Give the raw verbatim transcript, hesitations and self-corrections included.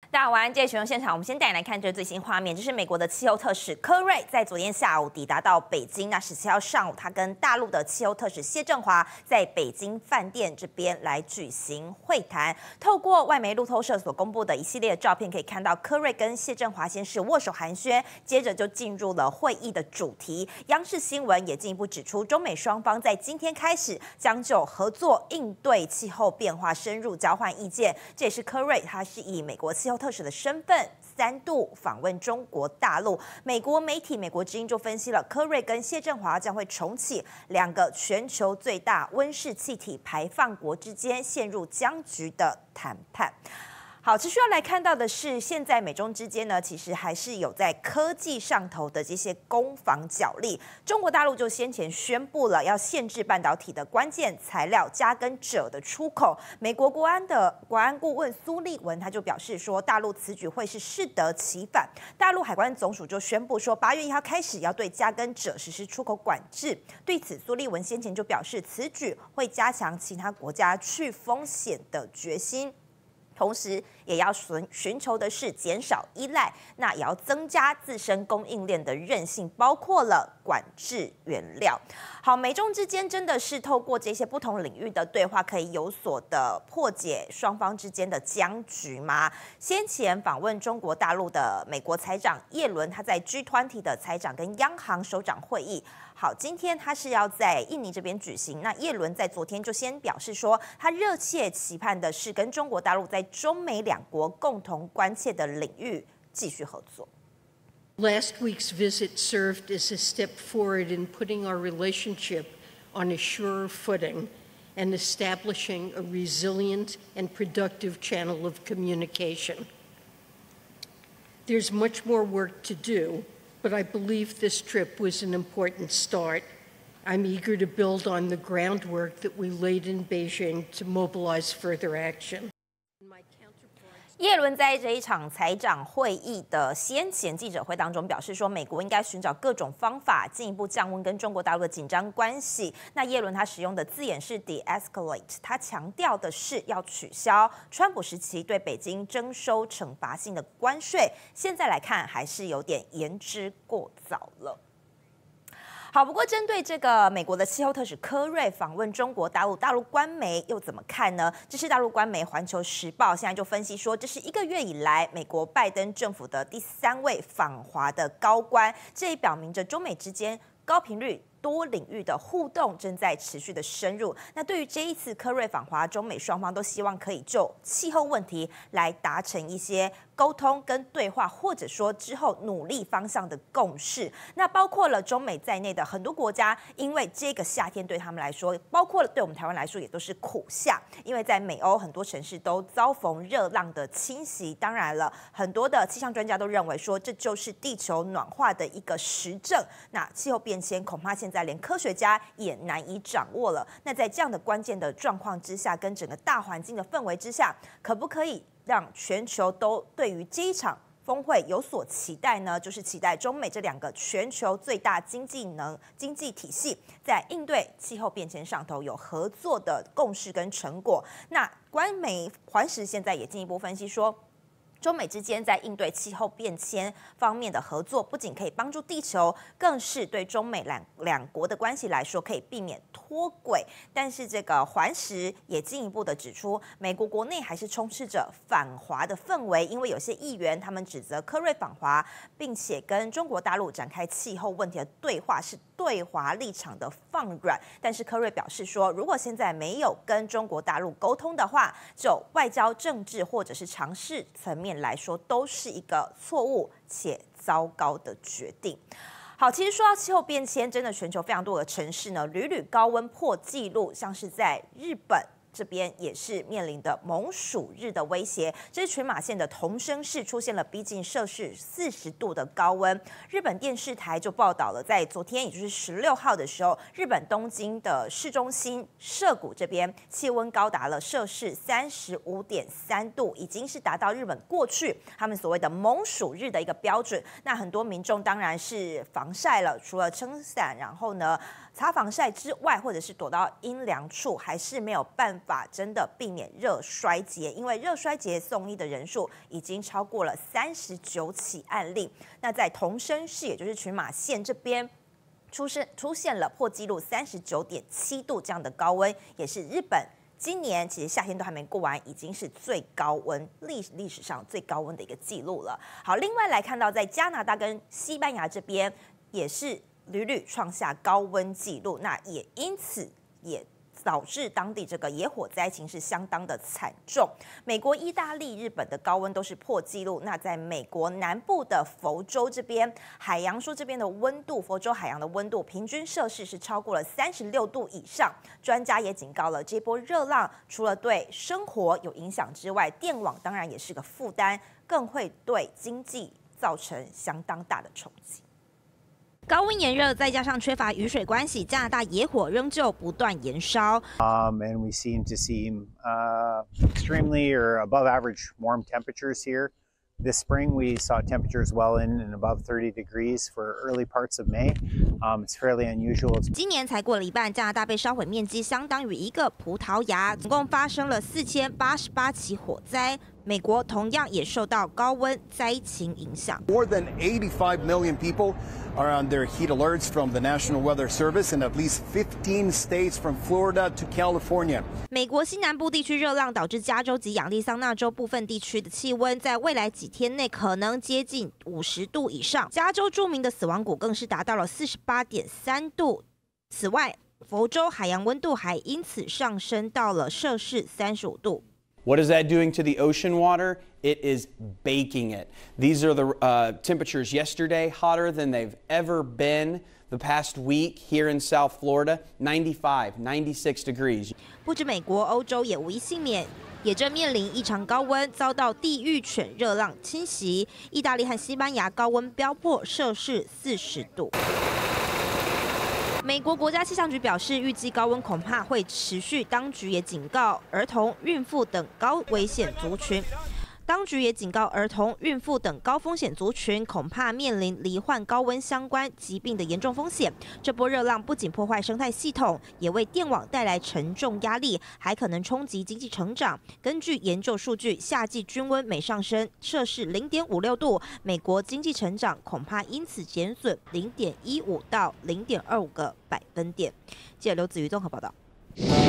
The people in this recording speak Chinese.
大家晚安，这里是现场。我们先带你来看这最新画面，这是美国的气候特使柯瑞在昨天下午抵达到北京。那十七号上午，他跟大陆的气候特使谢振华在北京饭店这边来举行会谈。透过外媒路透社所公布的一系列的照片，可以看到柯瑞跟谢振华先是握手寒暄，接着就进入了会议的主题。央视新闻也进一步指出，中美双方在今天开始将就合作应对气候变化深入交换意见。这也是柯瑞他是以美国气候特使的身份三度访问中国大陆。美国媒体美国之音就分析了，柯瑞跟谢振华将会重启两个全球最大温室气体排放国之间陷入僵局的谈判。好，持续要来看到的是，现在美中之间呢，其实还是有在科技上头的这些攻防角力。中国大陆就先前宣布了要限制半导体的关键材料加跟锗的出口。美国国安的国安顾问苏利文他就表示说，大陆此举会是适得其反。大陆海关总署就宣布说，八月一号开始要对加跟锗实施出口管制。对此，苏利文先前就表示，此举会加强其他国家去风险的决心。同时，也要寻寻求的是减少依赖，那也要增加自身供应链的韧性，包括了管制原料。好，美中之间真的是透过这些不同领域的对话，可以有所的破解双方之间的僵局吗？先前访问中国大陆的美国财长耶伦，他在 G 二十 的财长跟央行首长会议。好，今天他是要在印尼这边举行。那耶伦在昨天就先表示说，他热切期盼的是跟中国大陆在中美两国共同关切的领域继续合作。 Last week's visit served as a step forward in putting our relationship on a surer footing and establishing a resilient and productive channel of communication. There's much more work to do, but I believe this trip was an important start. I'm eager to build on the groundwork that we laid in Beijing to mobilize further action. 耶伦在这一场财长会议的先前记者会当中表示说，美国应该寻找各种方法，进一步降温跟中国大陆的紧张关系。那耶伦他使用的字眼是 de-escalate， 他强调的是要取消川普时期对北京征收惩罚性的关税。现在来看，还是有点言之过早了。好，不过针对这个美国的气候特使柯瑞访问中国大陆，大陆官媒又怎么看呢？这是大陆官媒《环球时报》现在就分析说，这是一个月以来美国拜登政府的第三位访华的高官，这也表明着中美之间高频率多领域的互动正在持续的深入。那对于这一次柯瑞访华，中美双方都希望可以就气候问题来达成一些沟通跟对话，或者说之后努力方向的共识。那包括了中美在内的很多国家，因为这个夏天对他们来说，包括了对我们台湾来说，也都是苦夏。因为在美欧很多城市都遭逢热浪的侵袭。当然了，很多的气象专家都认为说，这就是地球暖化的一个实证。那气候变迁恐怕现在连科学家也难以掌握了。那在这样的关键的状况之下，跟整个大环境的氛围之下，可不可以让全球都对于这一场峰会有所期待呢？就是期待中美这两个全球最大经济能经济体系在应对气候变迁上头有合作的共识跟成果。那官媒环时现在也进一步分析说，中美之间在应对气候变迁方面的合作，不仅可以帮助地球，更是对中美两两国的关系来说可以避免脱轨。但是这个环时也进一步的指出，美国国内还是充斥着反华的氛围，因为有些议员他们指责柯瑞访华，并且跟中国大陆展开气候问题的对话是对华立场的放软。但是柯瑞表示说，如果现在没有跟中国大陆沟通的话，就外交、政治或者是常识层面来说，都是一个错误且糟糕的决定。好，其实说到气候变迁，真的全球非常多的城市呢，屡屡高温破纪录，像是在日本。这边也是面临的猛暑日的威胁，这是群马县的桐生市出现了逼近摄氏四十度的高温。日本电视台就报道了，在昨天，也就是十六号的时候，日本东京的市中心涩谷这边气温高达了摄氏三十五点三度，已经是达到日本过去他们所谓的猛暑日的一个标准。那很多民众当然是防晒了，除了撑伞，然后呢。 擦防晒之外，或者是躲到阴凉处，还是没有办法真的避免热衰竭，因为热衰竭送医的人数已经超过了三十九起案例。那在同生市，也就是群马县这边。出现出现了破纪录三十九点七度这样的高温，也是日本今年其实夏天都还没过完，已经是最高温历历史上最高温的一个记录了。好，另外来看到在加拿大跟西班牙这边也是屡屡创下高温纪录，那也因此也导致当地这个野火灾情是相当的惨重。美国、意大利、日本的高温都是破纪录。那在美国南部的佛州这边，海洋说这边的温度，佛州海洋的温度平均摄氏是超过了三十六度以上。专家也警告了，这波热浪除了对生活有影响之外，电网当然也是个负担，更会对经济造成相当大的冲击。高温炎热，再加上缺乏雨水关系，加拿大野火仍旧不断延烧。 Um, and we seem to see uh, extremely or above average warm temperatures here. This spring, we saw temperatures well in and above thirty degrees for early parts of May. Um, it's fairly unusual. 今年才过了一半，加拿大被烧毁面积相当于一个葡萄牙，总共发生了四千八十八起火灾。美国同样也受到高温灾情影响。 More than eighty-five million people are under heat alerts from the National Weather Service in at least fifteen states from Florida to California. 美国西南部地区热浪导致加州及亚利桑那州部分地区的气温在未来几天内可能接近五十度以上。加州著名的死亡谷更是达到了四十八点三度。此外，佛州海洋温度还因此上升到了摄氏三十五度。 What is that doing to the ocean water? It is baking it. These are the uh, temperatures yesterday, hotter than they've ever been. The past week here in South Florida, ninety-five, ninety-six degrees. 不止美国，欧洲也无一幸免，也正面临异常高温，遭到地狱犬热浪侵袭。意大利和西班牙高温飙破摄氏四十度。美国国家气象局表示，预计高温恐怕会持续，当局也警告儿童、孕妇等高危险族群。当局也警告儿童、孕妇等高风险族群，恐怕面临罹患高温相关疾病的严重风险。这波热浪不仅破坏生态系统，也为电网带来沉重压力，还可能冲击经济成长。根据研究数据，夏季均温每上升摄氏零点五六度，美国经济成长恐怕因此减损零点一五到零点二五个百分点。记者刘子瑜综合报道。